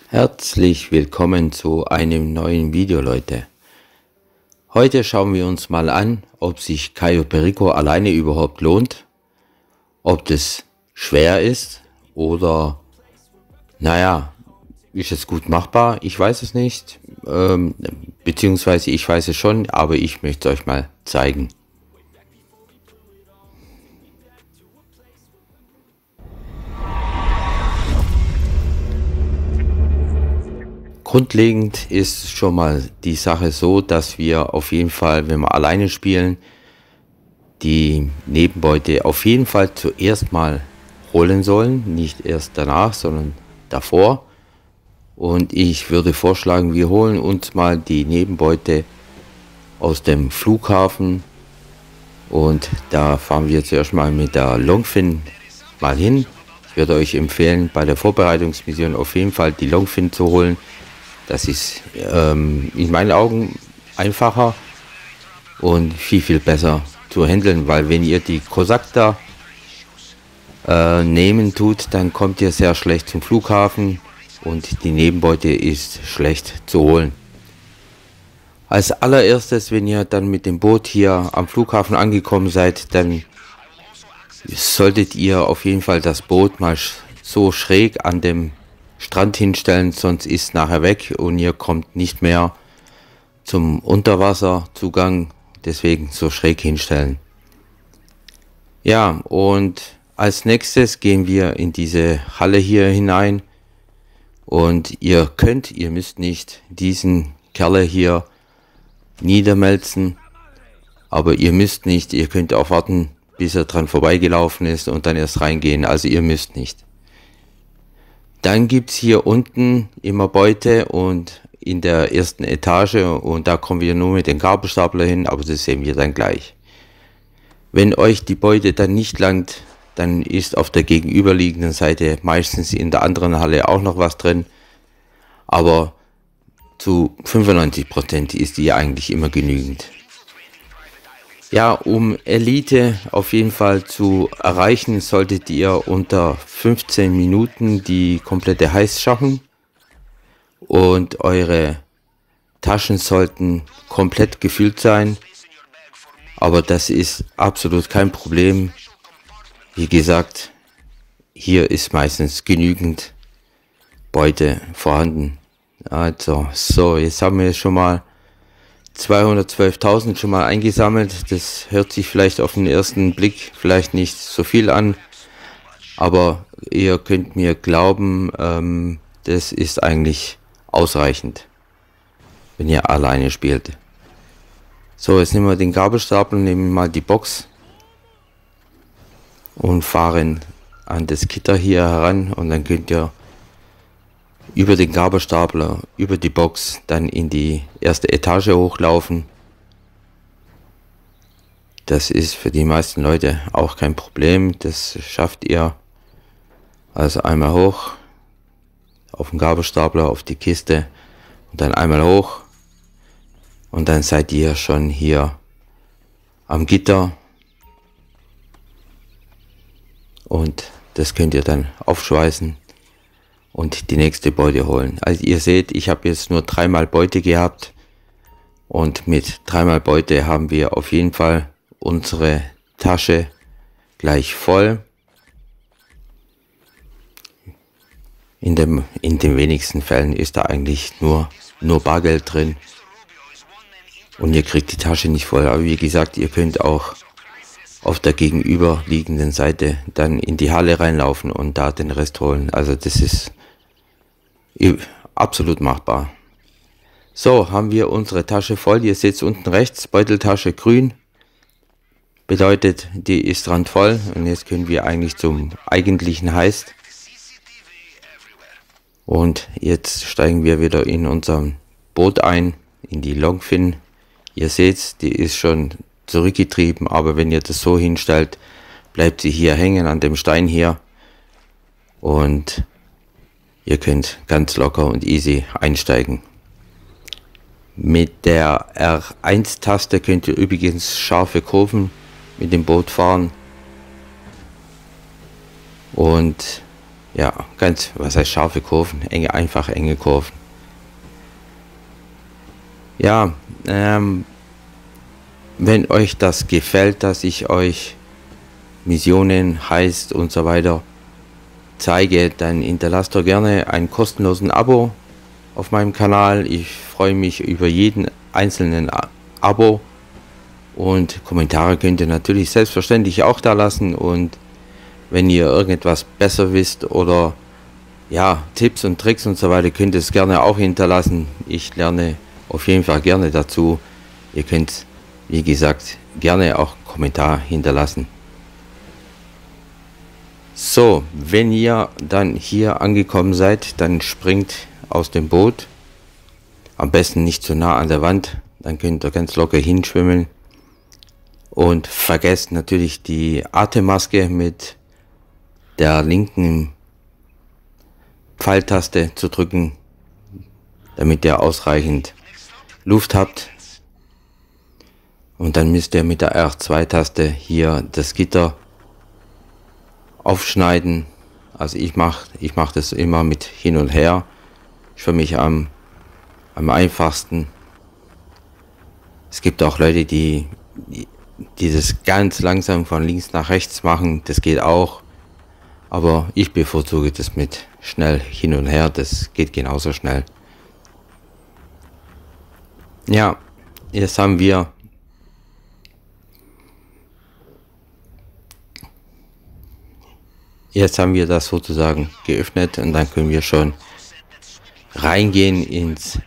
Herzlich willkommen zu einem neuen Video, Leute. Heute schauen wir uns mal an, ob sich Cayo Perico alleine überhaupt lohnt, ob das schwer ist oder, naja, ist es gut machbar? Ich weiß es nicht, beziehungsweise ich weiß es schon, aber ich möchte es euch mal zeigen. Grundlegend ist schon mal die Sache so, dass wir auf jeden Fall, wenn wir alleine spielen, die Nebenbeute auf jeden Fall zuerst mal holen sollen. Nicht erst danach, sondern davor. Und ich würde vorschlagen, wir holen uns mal die Nebenbeute aus dem Flughafen. Und da fahren wir zuerst mal mit der Longfin mal hin. Ich würde euch empfehlen, bei der Vorbereitungsmission auf jeden Fall die Longfin zu holen. Das ist in meinen Augen einfacher und viel besser zu handeln, weil wenn ihr die Kosak da nehmen tut, dann kommt ihr sehr schlecht zum Flughafen und die Nebenbeute ist schlecht zu holen. Als allererstes, wenn ihr dann mit dem Boot hier am Flughafen angekommen seid, dann solltet ihr auf jeden Fall das Boot mal so schräg an dem Strand hinstellen, sonst ist es nachher weg und ihr kommt nicht mehr zum Unterwasserzugang, deswegen so schräg hinstellen. Ja, und als nächstes gehen wir in diese Halle hier hinein und ihr müsst nicht diesen Kerle hier niedermelzen, aber ihr müsst nicht, ihr könnt auch warten, bis er dran vorbeigelaufen ist und dann erst reingehen, also ihr müsst nicht. Dann gibt es hier unten immer Beute und in der ersten Etage und da kommen wir nur mit dem Gabelstapler hin, aber das sehen wir dann gleich. Wenn euch die Beute dann nicht langt, dann ist auf der gegenüberliegenden Seite meistens in der anderen Halle auch noch was drin, aber zu 95% ist die eigentlich immer genügend. Ja, um Elite auf jeden Fall zu erreichen, solltet ihr unter 15 Minuten die komplette Heist schaffen. Und eure Taschen sollten komplett gefüllt sein. Aber das ist absolut kein Problem. Wie gesagt, hier ist meistens genügend Beute vorhanden. Also, so, jetzt haben wir schon mal 212.000 schon mal eingesammelt. Das hört sich vielleicht auf den ersten Blick vielleicht nicht so viel an, aber ihr könnt mir glauben, das ist eigentlich ausreichend, wenn ihr alleine spielt. So, jetzt nehmen wir den Gabelstapler, nehmen mal die Box und fahren an das Gitter hier heran und dann könnt ihr über den Gabelstapler, über die Box, dann in die erste Etage hochlaufen. Das ist für die meisten Leute auch kein Problem, das schafft ihr. Also einmal hoch, auf den Gabelstapler, auf die Kiste und dann einmal hoch. Und dann seid ihr schon hier am Gitter. Und das könnt ihr dann aufschweißen und die nächste Beute holen. Also ihr seht, ich habe jetzt nur 3-mal Beute gehabt und mit 3-mal Beute haben wir auf jeden Fall unsere Tasche gleich voll. In den wenigsten Fällen ist da eigentlich nur Bargeld drin und ihr kriegt die Tasche nicht voll. Aber wie gesagt, ihr könnt auch auf der gegenüberliegenden Seite dann in die Halle reinlaufen und da den Rest holen. Also das ist absolut machbar. So, haben wir unsere Tasche voll. Ihr seht es unten rechts, Beuteltasche grün. Bedeutet, die ist randvoll. Und jetzt können wir eigentlich zum eigentlichen Heist. Und jetzt steigen wir wieder in unserem Boot ein, in die Longfin. Ihr seht, die ist schon zurückgetrieben, aber wenn ihr das so hinstellt, bleibt sie hier hängen an dem Stein hier. Und ihr könnt ganz locker und easy einsteigen. Mit der R1-Taste könnt ihr übrigens scharfe Kurven mit dem Boot fahren. Und ja, ganz, was heißt scharfe Kurven, einfach enge Kurven. Ja, wenn euch das gefällt, dass ich euch Missionen, Heist und so weiter zeige, dann hinterlasst doch gerne einen kostenlosen Abo auf meinem Kanal. Ich freue mich über jeden einzelnen Abo, und Kommentare könnt ihr natürlich selbstverständlich auch da lassen, und wenn ihr irgendetwas besser wisst oder ja, Tipps und Tricks und so weiter, könnt ihr es gerne auch hinterlassen. Ich lerne auf jeden Fall gerne dazu. Ihr könnt, wie gesagt, gerne auch Kommentar hinterlassen. So, wenn ihr dann hier angekommen seid, dann springt aus dem Boot. Am besten nicht zu nah an der Wand, dann könnt ihr ganz locker hinschwimmen. Und vergesst natürlich die Atemmaske mit der linken Pfeiltaste zu drücken, damit ihr ausreichend Luft habt. Und dann müsst ihr mit der R2-Taste hier das Gitter aufschneiden. Also ich mach das immer mit hin und her. Ist für mich am einfachsten. Es gibt auch Leute, die das ganz langsam von links nach rechts machen. Das geht auch. Aber ich bevorzuge das mit schnell hin und her. Das geht genauso schnell. Ja, jetzt haben wir das sozusagen geöffnet, und dann können wir schon reingehen ins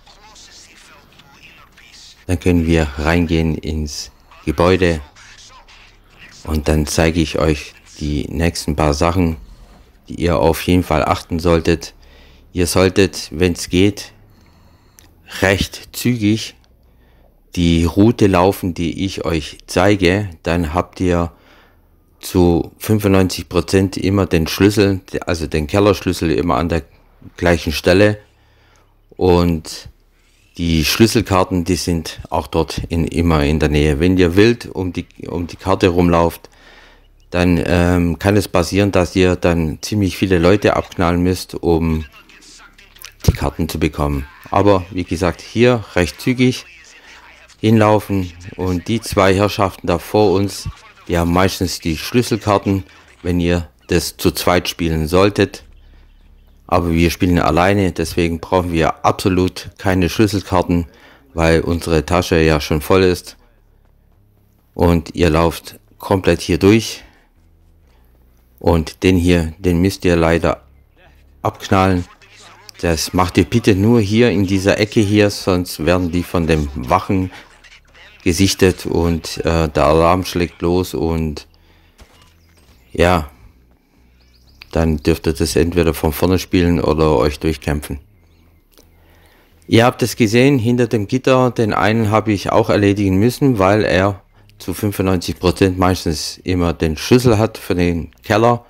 Gebäude, und dann zeige ich euch die nächsten paar Sachen, die ihr auf jeden Fall achten solltet. Ihr solltet, wenn es geht, recht zügig die Route laufen, die ich euch zeige. Dann habt ihr zu 95% immer den Schlüssel, also den Kellerschlüssel, immer an der gleichen Stelle, und die Schlüsselkarten, die sind auch dort immer in der Nähe. Wenn ihr wild um die Karte rumlauft, dann kann es passieren, dass ihr dann ziemlich viele Leute abknallen müsst, um die Karten zu bekommen. Aber wie gesagt, hier recht zügig hinlaufen, und die zwei Herrschaften da vor uns, die haben meistens die Schlüsselkarten, wenn ihr das zu zweit spielen solltet. Aber wir spielen alleine, deswegen brauchen wir absolut keine Schlüsselkarten, weil unsere Tasche ja schon voll ist. Und ihr lauft komplett hier durch. Und den hier, den müsst ihr leider abknallen. Das macht ihr bitte nur hier in dieser Ecke hier, sonst werden die von den Wachen gesichtet, und der Alarm schlägt los, und ja, dann dürft ihr das entweder von vorne spielen oder euch durchkämpfen. Ihr habt es gesehen, hinter dem Gitter, den einen habe ich auch erledigen müssen, weil er zu 95% meistens immer den Schlüssel hat für den Keller.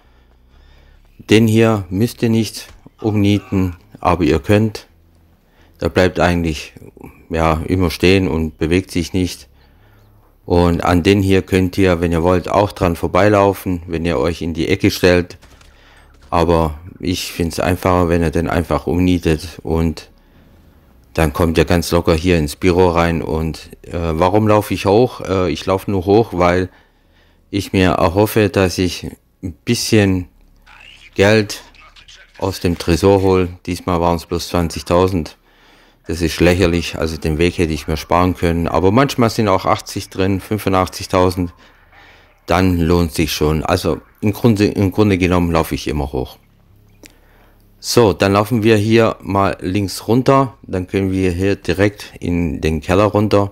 Den hier müsst ihr nicht umnieten, aber ihr könnt. Der bleibt eigentlich ja immer stehen und bewegt sich nicht. Und an den hier könnt ihr, wenn ihr wollt, auch dran vorbeilaufen, wenn ihr euch in die Ecke stellt. Aber ich finde es einfacher, wenn ihr den einfach umnietet, und dann kommt ihr ganz locker hier ins Büro rein. Und warum laufe ich hoch? Ich laufe nur hoch, weil ich mir erhoffe, dass ich ein bisschen Geld aus dem Tresor hole. Diesmal waren es bloß 20.000. Das ist lächerlich, also den Weg hätte ich mir sparen können. Aber manchmal sind auch 80 drin, 85.000. Dann lohnt sich schon. Also im Grunde genommen laufe ich immer hoch. So, dann laufen wir hier mal links runter. Dann können wir hier direkt in den Keller runter.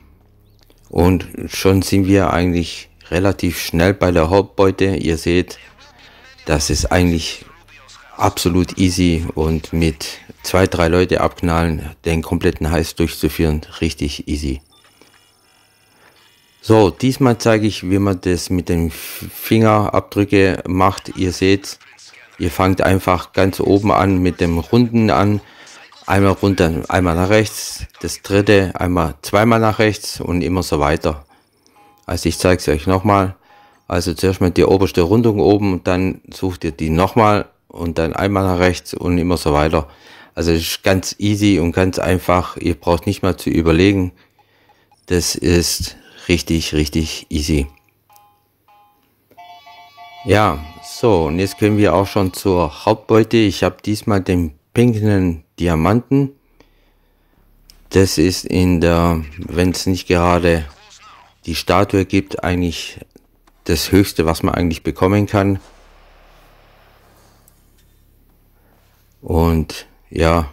Und schon sind wir eigentlich relativ schnell bei der Hauptbeute. Ihr seht, das ist eigentlich absolut easy, und mit 2-3 Leute abknallen, den kompletten Heist durchzuführen, richtig easy. So, diesmal zeige ich, wie man das mit den Fingerabdrücke macht. Ihr seht, ihr fangt einfach ganz oben an mit dem Runden an. Einmal runter, einmal nach rechts, das dritte einmal zweimal nach rechts und immer so weiter. Also ich zeige es euch nochmal. Also zuerst mal die oberste Rundung oben, und dann sucht ihr die nochmal und dann einmal nach rechts und immer so weiter. Also es ist ganz easy und ganz einfach. Ihr braucht nicht mal zu überlegen. Das ist richtig, richtig easy. Ja, so, und jetzt können wir auch schon zur Hauptbeute. Ich habe diesmal den pinken Diamanten. Das ist in der, wenn es nicht gerade die Statue gibt, eigentlich das Höchste, was man eigentlich bekommen kann. Und ja,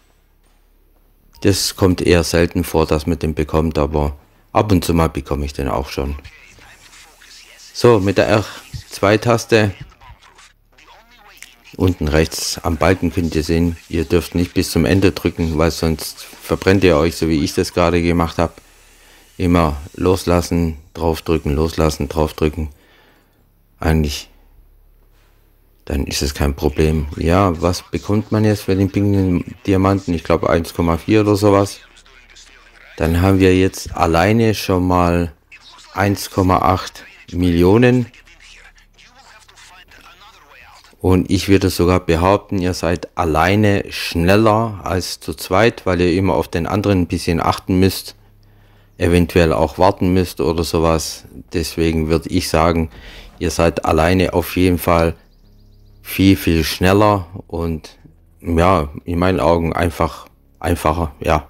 das kommt eher selten vor, dass man den bekommt, aber ab und zu mal bekomme ich den auch schon. So, mit der R2-Taste unten rechts am Balken könnt ihr sehen, ihr dürft nicht bis zum Ende drücken, weil sonst verbrennt ihr euch, so wie ich das gerade gemacht habe. Immer loslassen, draufdrücken, loslassen, draufdrücken. Eigentlich, dann ist es kein Problem. Ja, was bekommt man jetzt für den pinken Diamanten? Ich glaube 1,4 oder sowas. Dann haben wir jetzt alleine schon mal 1,8 Millionen. Und ich würde sogar behaupten, ihr seid alleine schneller als zu zweit, weil ihr immer auf den anderen ein bisschen achten müsst. Eventuell auch warten müsst oder sowas. Deswegen würde ich sagen, ihr seid alleine auf jeden Fall viel, viel schneller und ja, in meinen Augen einfacher, ja.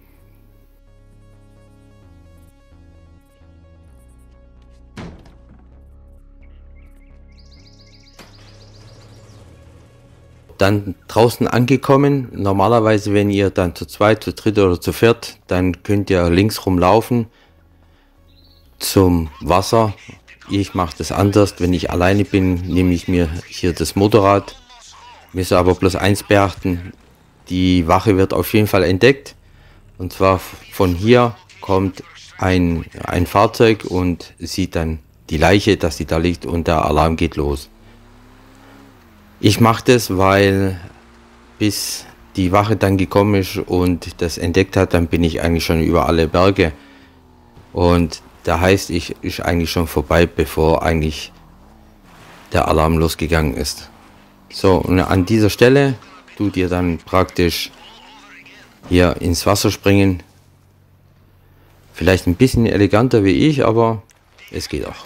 Dann draußen angekommen, normalerweise wenn ihr dann zu zweit, zu dritt oder zu viert, dann könnt ihr links rumlaufen zum Wasser. Ich mache das anders, wenn ich alleine bin, nehme ich mir hier das Motorrad. Müsst aber bloß eins beachten, die Wache wird auf jeden Fall entdeckt. Und zwar von hier kommt ein Fahrzeug und sieht dann die Leiche, dass die da liegt und der Alarm geht los. Ich mache das, weil bis die Wache dann gekommen ist und das entdeckt hat, dann bin ich eigentlich schon über alle Berge. Und da heißt, ich ist eigentlich schon vorbei, bevor eigentlich der Alarm losgegangen ist. So, und an dieser Stelle tut ihr dann praktisch hier ins Wasser springen. Vielleicht ein bisschen eleganter wie ich, aber es geht auch.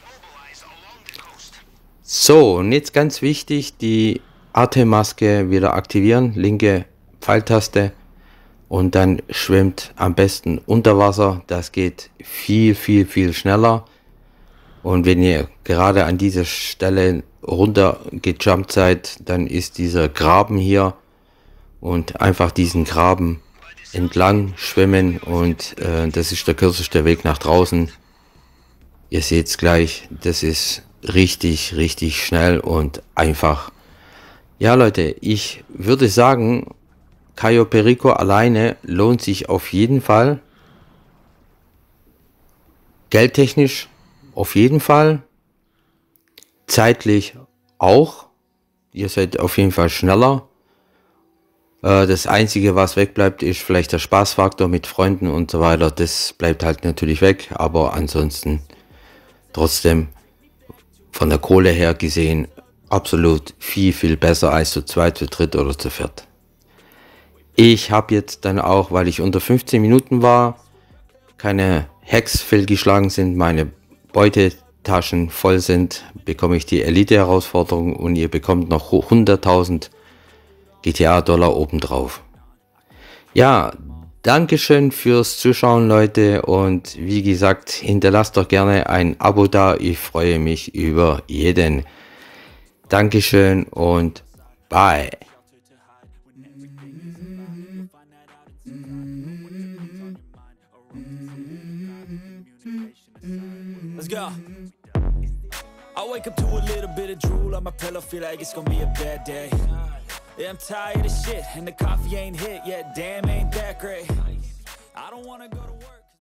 So, und jetzt ganz wichtig, die Atemmaske wieder aktivieren, linke Pfeiltaste und dann schwimmt am besten unter Wasser. Das geht viel, viel, viel schneller. Und wenn ihr gerade an dieser Stelle runter gejumpt seid, dann ist dieser Graben hier und einfach diesen Graben entlang schwimmen und das ist der kürzeste Weg nach draußen. Ihr seht es gleich, das ist richtig, richtig schnell und einfach. Ja Leute, ich würde sagen, Cayo Perico alleine lohnt sich auf jeden Fall. Geldtechnisch auf jeden Fall. Zeitlich auch. Ihr seid auf jeden Fall schneller. Das Einzige, was wegbleibt, ist vielleicht der Spaßfaktor mit Freunden und so weiter. Das bleibt halt natürlich weg, aber ansonsten trotzdem von der Kohle her gesehen absolut viel, viel besser als zu zweit, zu dritt oder zu viert. Ich habe jetzt dann auch, weil ich unter 15 Minuten war, keine Hacks fehlgeschlagen sind, meine Beutetaschen voll sind, bekomme ich die Elite-Herausforderung und ihr bekommt noch 100.000 GTA-Dollar obendrauf. Ja, Dankeschön fürs Zuschauen, Leute, und wie gesagt, hinterlasst doch gerne ein Abo da, ich freue mich über jeden. Dankeschön und bye. Let's go. I wake up to a little bit of drool on my pillow, feel like it's gonna be a bad day. Yeah, I'm tired of shit, and the coffee ain't hit yet, damn, ain't that great. I don't wanna go to work.